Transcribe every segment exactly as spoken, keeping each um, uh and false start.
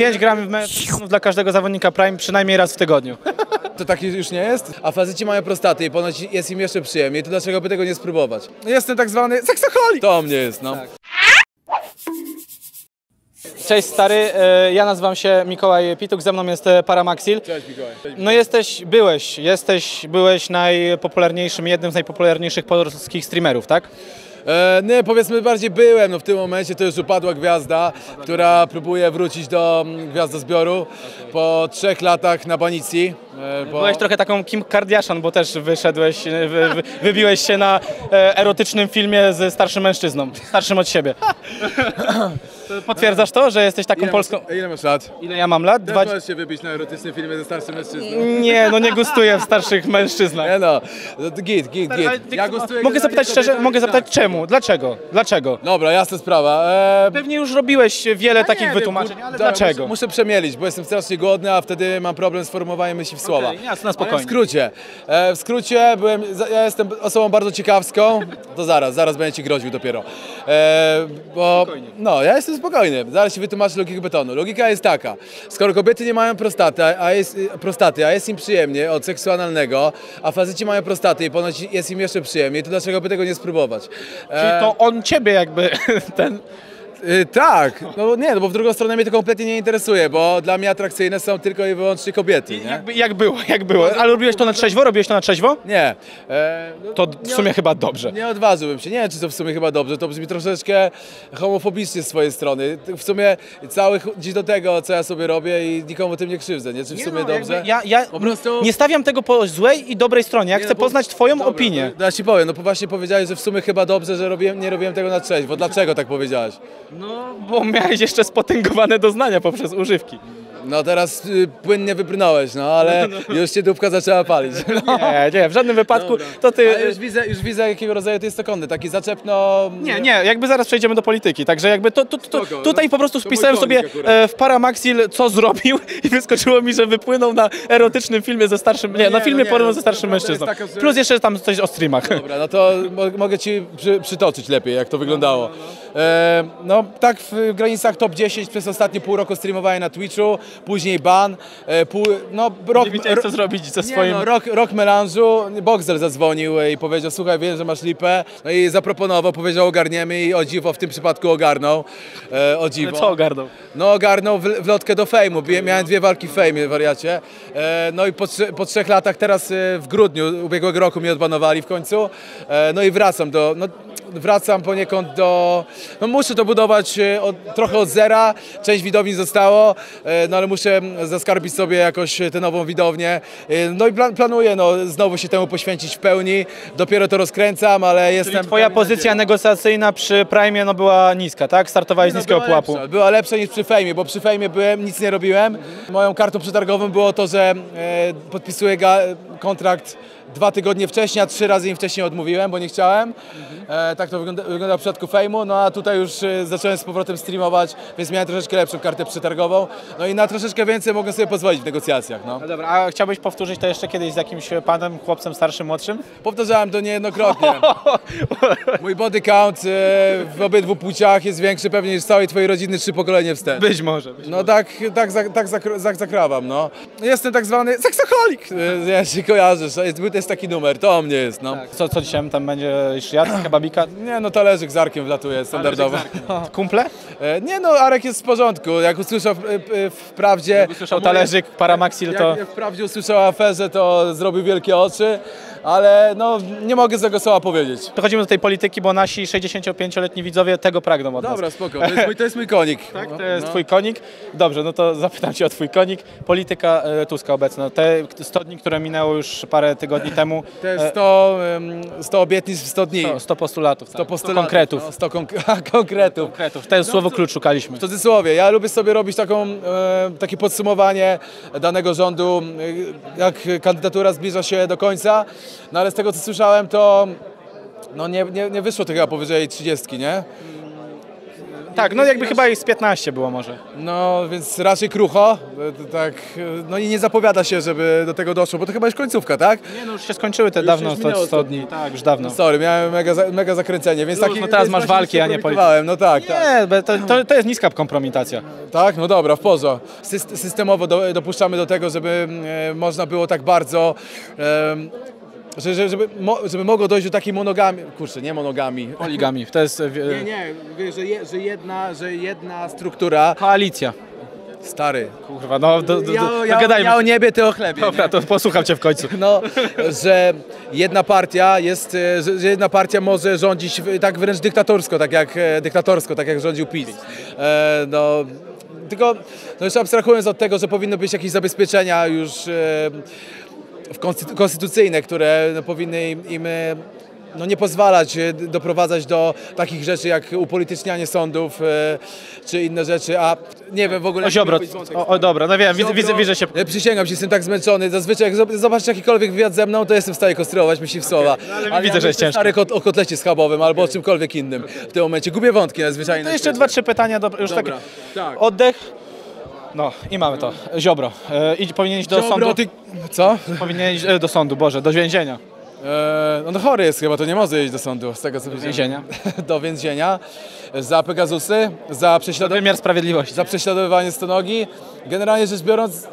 pięć gram mężczyzn dla każdego zawodnika Prime przynajmniej raz w tygodniu. To tak już nie jest? A faceci mają prostaty i ponoć jest im jeszcze przyjemniej, to dlaczego by tego nie spróbować? Jestem tak zwany seksoholik! To mnie jest, no. Tak. Cześć stary, ja nazywam się Mikołaj Pituk, ze mną jest Paramaxil. Cześć Mikołaj. Cześć. No jesteś, byłeś, jesteś, byłeś najpopularniejszym, jednym z najpopularniejszych polskich streamerów, tak? E, nie, powiedzmy bardziej byłem, no w tym momencie to już upadła gwiazda, która próbuje wrócić do gwiazdozbioru okay. po trzech latach na banicji. E, bo... Byłeś trochę taką Kim Kardashian, bo też wyszedłeś, wy, wy, wybiłeś się na e, erotycznym filmie ze starszym mężczyzną, starszym od siebie. Potwierdzasz to, że jesteś taką ile polską... Masz, ile masz lat? Ile ja mam lat? Też Dwa... możesz się wybić na erotycznym filmie ze starszym mężczyzną. Nie, no nie gustuję w starszych mężczyznach. Nie no, git, git, git. Ja mogę zapytać szczerze, mogę zapytać czemu? Dlaczego? Dlaczego? Dobra, jasna sprawa. Eee... Pewnie już robiłeś wiele a takich wytłumaczeń, wiem, ale dobra, dlaczego? Muszę, muszę przemielić, bo jestem strasznie głodny, a wtedy mam problem z formowaniem myśli w słowa. Okay, jasne, spokojnie. Ale w skrócie, e, w skrócie byłem, ja jestem osobą bardzo ciekawską, to zaraz, zaraz będę ci groził dopiero. E, bo, no, ja jestem spokojny, zaraz ci wytłumaczę logikę betonu. Logika jest taka, skoro kobiety nie mają prostaty, a jest, prostaty, a jest im przyjemnie od seksu analnego, a faceci mają prostaty i ponoć jest im jeszcze przyjemniej, to dlaczego by tego nie spróbować? E, Czyli to on ciebie jakby ten... Yy, tak, no nie, no bo w drugą stronę mnie to kompletnie nie interesuje, bo dla mnie atrakcyjne są tylko i wyłącznie kobiety, nie? Jakby, jak było, jak było. Ale robiłeś to na trzeźwo? Robiłeś to na trzeźwo? Nie. E, no, to w sumie nie, chyba dobrze. Nie odważyłbym się, nie wiem czy to w sumie chyba dobrze, to brzmi troszeczkę homofobicznie z swojej strony. W sumie cały dziś do tego, co ja sobie robię i nikomu tym nie krzywdzę, nie? Czy w nie sumie no, dobrze? Ja, ja po prostu... nie stawiam tego po złej i dobrej stronie, ja nie, chcę no, bo... poznać twoją Dobra, opinię. To, ja ci powiem, no właśnie powiedziałeś, że w sumie chyba dobrze, że robiłem, nie robiłem tego na trzeźwo. Dlaczego tak powiedziałeś? No, bo miałeś jeszcze spotęgowane doznania poprzez używki. No teraz y, płynnie wybrnąłeś, no ale no, no. już cię dupka zaczęła palić. No. Nie, nie, w żadnym wypadku. Dobra. To ty... Ale już widzę, już widzę jakiego rodzaju to jest to konny, taki zaczepno... Nie, nie, jakby zaraz przejdziemy do polityki, także jakby to, to, to, to tutaj po prostu wpisałem sobie e, w Paramaxil co zrobił i wyskoczyło mi, że wypłynął na erotycznym filmie ze starszym, nie, nie na filmie no porno no, ze starszym mężczyzną. Taka, że... Plus jeszcze tam coś o streamach. Dobra, no to mo mogę ci przy, przytoczyć lepiej, jak to wyglądało. E, no tak w granicach top dziesięć przez ostatnie pół roku streamowałem na Twitchu, później ban, e, pół, no rok... Nie wiedziałem co zrobić ze swoim... Nie, no, rok, rok melanżu, Boxer zadzwonił i powiedział, słuchaj, wiem, że masz lipę, no i zaproponował, powiedział ogarniemy i o dziwo w tym przypadku ogarnął, e, o dziwo. Ale co ogarnął? No ogarnął w, wlotkę do fejmu, miałem dwie walki w fejmie, wariacie, e, no i po, po trzech latach teraz e, w grudniu ubiegłego roku mnie odbanowali w końcu, e, no i wracam do... No, wracam poniekąd do... No muszę to budować od, trochę od zera, część widowni zostało, no ale muszę zaskarbić sobie jakoś tę nową widownię. No i plan, planuję no, znowu się temu poświęcić w pełni, dopiero to rozkręcam, ale jestem... Czyli twoja pozycja negocjacyjna przy Prime no była niska, tak? Startowałeś z no, niskiego była pułapu. Lepsza, była lepsza niż przy Fejmie, bo przy Fejmie byłem, nic nie robiłem. Moją kartą przetargową było to, że e, podpisuję kontrakt dwa tygodnie wcześniej, a trzy razy im wcześniej odmówiłem, bo nie chciałem. E, tak to wygląda, wygląda w przypadku Fejmu, no a tutaj już e, zacząłem z powrotem streamować, więc miałem troszeczkę lepszą kartę przetargową. No i na troszeczkę więcej mogę sobie pozwolić w negocjacjach. No. No dobra, a chciałbyś powtórzyć to jeszcze kiedyś z jakimś panem, chłopcem starszym, młodszym? Powtarzałem to niejednokrotnie. Mój body count e, w obydwu płciach jest większy pewnie niż całej twojej rodziny trzy pokolenie wstecz. Być może. Być no może. tak, tak, tak, tak zak zak zakrawam, no. Jestem tak zwany seksoholik. E, ja się kojarzysz, jest, jest taki numer, to o mnie jest, no. Tak. Co, co dzisiaj tam będzie jeszcze jadł? Kebabika? Nie, no talerzyk z Arkiem wlatuje standardowo. Kumple? E, nie no, Arek jest w porządku, jak usłyszał w, w, w prawdzie... Jak usłyszał talerzyk, Paramaxil, to... Jak, jak w prawdzie usłyszał o aferze, to zrobił wielkie oczy, ale no nie mogę z tego słowa powiedzieć. Przechodzimy do tej polityki, bo nasi sześćdziesięciopięcioletni widzowie tego pragną od nas. Dobra, spoko, to jest mój, to jest mój konik. Tak, to jest no. twój konik. Dobrze, no to zapytam cię o twój konik. Polityka e, Tuska obecna. Te sto dni, które minęło już parę tygodni temu. Te sto, sto obietnic w sto dni. sto, sto postulatów. Tak. sto postulatów. sto konkretów. No, sto konk konkretów. konkretów. To jest no, słowo klucz szukaliśmy. W cudzysłowie. Ja lubię sobie robić taką, e, takie podsumowanie danego rządu, jak kandydatura zbliża się do końca. No ale z tego co słyszałem, to no nie, nie, nie wyszło to chyba powyżej trzydziestki, nie? Tak, no jakby chyba ich z piętnaście było może. No, więc raczej krucho, e, tak, e, no i nie zapowiada się, żeby do tego doszło, bo to chyba już końcówka, tak? Nie no, już się skończyły te dawno, już minęło sto, sto dni. Tak, już dawno. Sorry, miałem mega, za- mega zakręcenie, więc Już, taki... no teraz więc masz właśnie walki, a nie kompromitowałem, No tak, tak. Nie, bo to, to, to jest niska kompromitacja. Tak? No dobra, w porządku. Syst- Systemowo do, dopuszczamy do tego, żeby e, można było tak bardzo... E, że, że, żeby, mo, żeby mogło dojść do takiej monogami... Kurczę, nie monogami. Poligami, to jest e, Nie, nie, wie, że, je, że, jedna, że jedna struktura... koalicja. Stary. Kurwa, no do, do, do, Ja, no ja, gadajmy. ja o niebie, ty o chlebie. Dobra, to posłucham cię w końcu. No, że jedna partia jest, e, że że jedna partia może rządzić w- tak wręcz dyktatorsko, tak jak e, dyktatorsko, tak jak rządził PiS. E, no, tylko no jeszcze abstrahując od tego, że powinny być jakieś zabezpieczenia już e, w konstytu- konstytucyjne, które no, powinny im, im e, no, nie pozwalać e, doprowadzać do takich rzeczy jak upolitycznianie sądów e, czy inne rzeczy, a nie wiem w ogóle... O Ziobro, o, o dobra, no wiem, widzę, Ziobro- widzę, widzę się... Ja przysięgam się, jestem tak zmęczony. Zazwyczaj jak zob- zobaczysz jakikolwiek wywiad ze mną, to jestem w stanie konstruować myśli w słowa. ale Ale widzę, ja że jest myślę ciężko. stary kot, o kotlecie schabowym albo o czymkolwiek innym w tym momencie. Gubię wątki nadzwyczajne. To jeszcze dwa, trzy pytania, do, już Dobra, tak. tak. Oddech. No i mamy to. Ziobro. E, idź, powinien iść do Ziobro, sądu. ty... Co? Powinien iść e, do sądu, Boże, do więzienia. Eee, no, no chory jest chyba, to nie może iść do sądu, z tego co widziałem. więzienia. Do więzienia. Za Pegazusy, za, prześlado... Wymiar sprawiedliwości. za prześladowanie stonogi. Generalnie rzecz biorąc,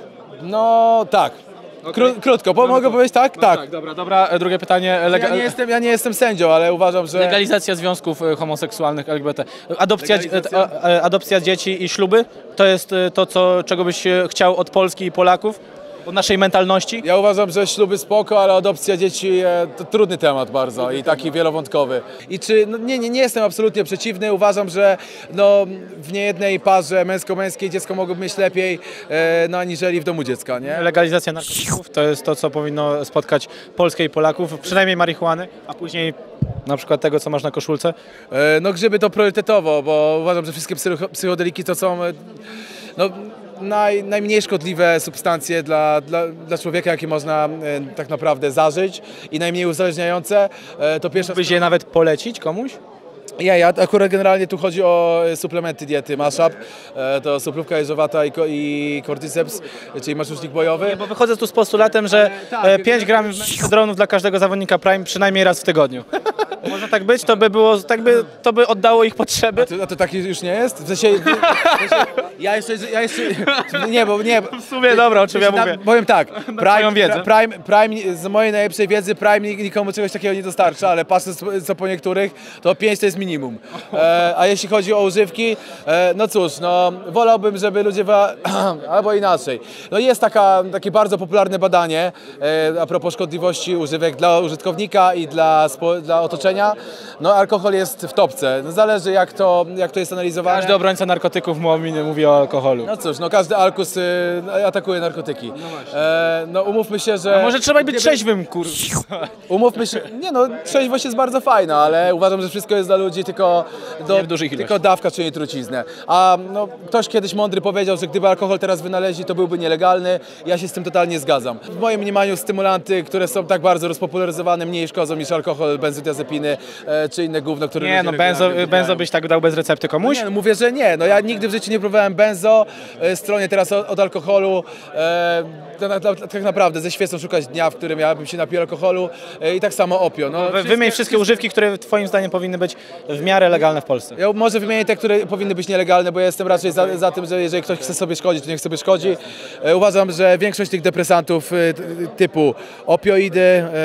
no tak. Kró- krótko, bo mogę powiedzieć tak? No tak. tak, dobra, dobra. E, drugie pytanie. Lega... Ja, nie jestem, ja nie jestem sędzią, ale uważam, że... Legalizacja związków e, homoseksualnych L G B T. Adopcja, Legalizacja? e, e, adopcja dzieci i śluby to jest e, to, co, czego byś e, chciał od Polski i Polaków? Od naszej mentalności? Ja uważam, że śluby spoko, ale adopcja dzieci e, to trudny temat bardzo i taki wielowątkowy. I czy, no nie, nie, nie jestem absolutnie przeciwny, uważam, że no, w niejednej parze męsko-męskiej dziecko mogłoby mieć lepiej e, no, aniżeli w domu dziecka, nie? Legalizacja narkotyków to jest to, co powinno spotkać Polskę i Polaków, przynajmniej marihuany, a później na przykład tego, co masz na koszulce. E, no grzyby to priorytetowo, bo uważam, że wszystkie psycho- psychodeliki to są e, no, naj, najmniej szkodliwe substancje dla, dla, dla człowieka, jakie można e, tak naprawdę zażyć i najmniej uzależniające. E, to pierwsza Byś je nawet polecić komuś? Ja, ja akurat generalnie tu chodzi o e, suplementy diety Mashup. E, to suplówka jeżowata i, ko- i cordyceps, czyli maczusznik bojowy. Bo wychodzę tu z postulatem, że tak, e, pięć gram dronów dla każdego zawodnika Prime przynajmniej raz w tygodniu. Może tak być? To by było, tak by, to by oddało ich potrzeby? To, a to taki już nie jest? W sensie, w sensie, ja jeszcze, ja jeszcze, nie, bo nie. W sumie dobra, o czym ja Na- mówię. Powiem tak, twoją wiedzę. Prime, Prime, z mojej najlepszej wiedzy Prime nik- nikomu czegoś takiego nie dostarcza, ale patrząc co po niektórych, to pięć to jest minimum. E, a jeśli chodzi o używki, e, no cóż, no wolałbym, żeby ludzie, wa- albo inaczej. No jest taka, takie bardzo popularne badanie e, a propos szkodliwości używek dla użytkownika i dla, spo, dla otoczenia. No alkohol jest w topce, no, zależy jak to, jak to jest analizowane. Każdy obrońca narkotyków mówi, mówi o alkoholu. No cóż, no każdy alkus y, atakuje narkotyki. E, no umówmy się, że... A może trzeba być trzeźwym, kur... Umówmy się, nie no, trzeźwość jest bardzo fajna, ale uważam, że wszystko jest dla ludzi tylko, do, Nie w dużych tylko ilościach. dawka czyni truciznę. A no, ktoś kiedyś mądry powiedział, że gdyby alkohol teraz wynaleźli, to byłby nielegalny. Ja się z tym totalnie zgadzam. W moim mniemaniu stymulanty, które są tak bardzo rozpopularyzowane, mniej szkodzą niż alkohol, benzodiazepiny e, czy inne gówno, które Nie ludzie no, regularnie benzo, wybierają. benzo byś tak dał bez recepty komuś? Nie, no mówię, że nie. No ja nigdy w życiu nie próbowałem benzo, e, stronie teraz od, od alkoholu. E, na, na, tak naprawdę ze świecą szukać dnia, w którym ja bym się napił alkoholu e, i tak samo opio. No, Wy- Wymień wszystkie używki, które twoim zdaniem powinny być w miarę legalne w Polsce. Ja może wymienię te, które powinny być nielegalne, bo ja jestem raczej za, za tym, że jeżeli ktoś chce sobie szkodzić, to niech sobie szkodzi. E, uważam, że większość tych depresantów e, t- typu opioidy,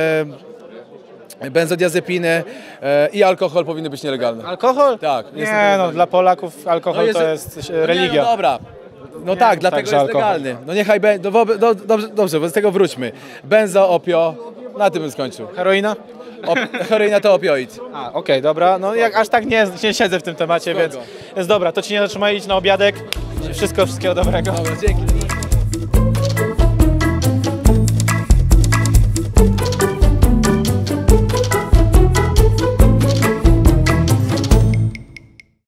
e, benzodiazepiny e, i alkohol powinny być nielegalne. Alkohol? Tak, Nie jestem no, dla Polaków alkohol jest- to jest No nie, religia. No dobra. No tak, dlatego także jest alkohol. legalny. No niechaj będzie, no, wobe- no, dobrze, dobrze, bo z tego wróćmy. Benzo, opio, na tym bym skończył. Heroina? Op, heroina to opioid. A, okej, dobra. No jak aż tak nie, nie siedzę w tym temacie, więc jest dobra. To ci nie zatrzymaj, idź na obiadek. Wszystko, wszystkiego dobrego. Dobra, dzięki.